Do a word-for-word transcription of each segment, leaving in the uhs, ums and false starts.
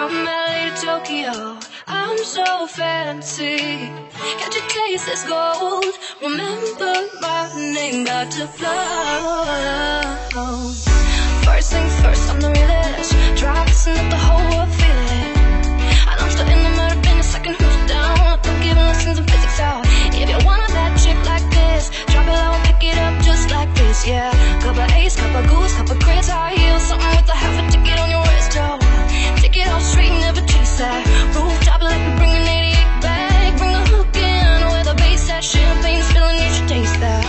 from L A to Tokyo. I'm so fancy. Can't you taste this gold? Remember my name, about to blow. First things first, I'm the realest. Try kissing up the whole world, feel it. I know I'm still in the murder business, I can hold you down. I'm giving lessons in physics out. If you want a bad chick like this, drop it low and pick it up just like this, yeah. Cup of ace, cup of goose, cup of grits, high heels, something with a half a ticket on your wrist, oh. Take it all straight, never chase that. Rooftop like we bring an eighty-eight back. Bring the hook in, where the bass at. Champagne spilling, you should taste that.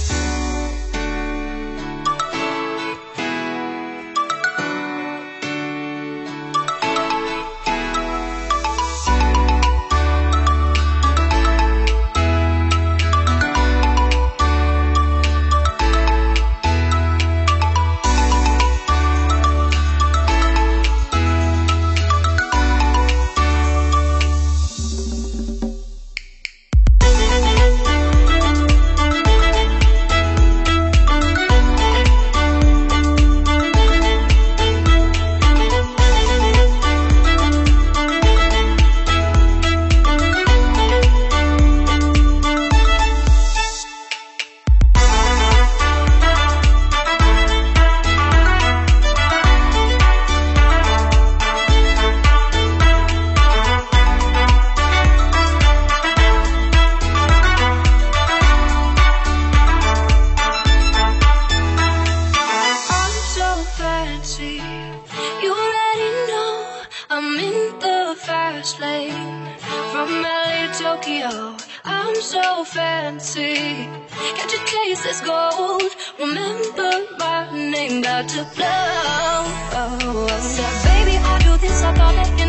You already know I'm in the fast lane. From L A to Tokyo, I'm so fancy. Can't you taste this gold? Remember my name, about to blow. Said, baby, I do this, I thought that you